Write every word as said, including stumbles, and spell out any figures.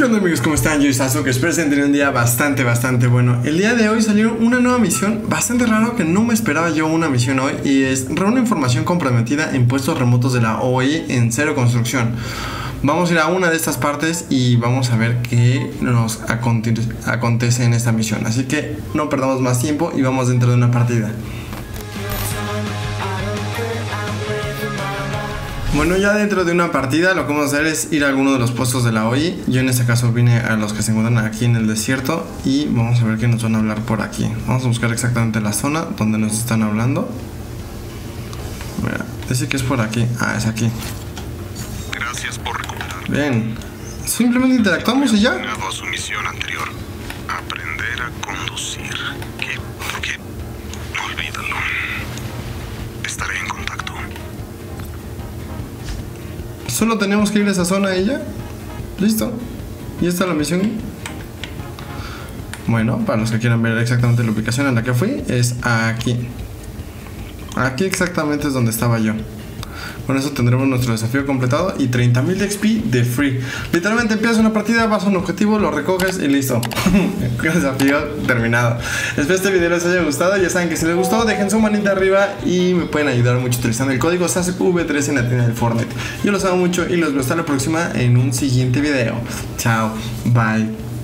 ¿Qué onda, amigos? ¿Cómo están? Yo soy Sasuke, espero que tengan un día bastante, bastante bueno. El día de hoy salió una nueva misión, bastante raro, que no me esperaba yo una misión hoy. Y es reúne información comprometida en puestos remotos de la O I en cero construcción. Vamos a ir a una de estas partes y vamos a ver qué nos aconte acontece en esta misión. Así que no perdamos más tiempo y vamos dentro de una partida. Bueno, ya dentro de una partida lo que vamos a hacer es ir a alguno de los puestos de la O I. Yo en este caso vine a los que se encuentran aquí en el desierto y vamos a ver qué nos van a hablar por aquí. Vamos a buscar exactamente la zona donde nos están hablando. Mira, dice que es por aquí. Ah, es aquí. Gracias por recuperar. Bien. Simplemente interactuamos y ya. A su misión anterior. Aprender a conducir. ¿Qué? ¿Por qué? Olvídalo. Estaré en contacto. Solo tenemos que ir a esa zona y ya. Listo. Y esta es la misión. Bueno, para los que quieran ver exactamente la ubicación en la que fui, es aquí. Aquí exactamente es donde estaba yo. Con eso tendremos nuestro desafío completado y treinta mil de X P de free. Literalmente empiezas una partida, vas a un objetivo, lo recoges y listo. Desafío terminado. Espero que este video les haya gustado. Ya saben que si les gustó, dejen su manita arriba y me pueden ayudar mucho utilizando el código Sasuke V tres en la tienda del Fortnite. Yo los amo mucho y los veo hasta la próxima en un siguiente video. Chao, bye.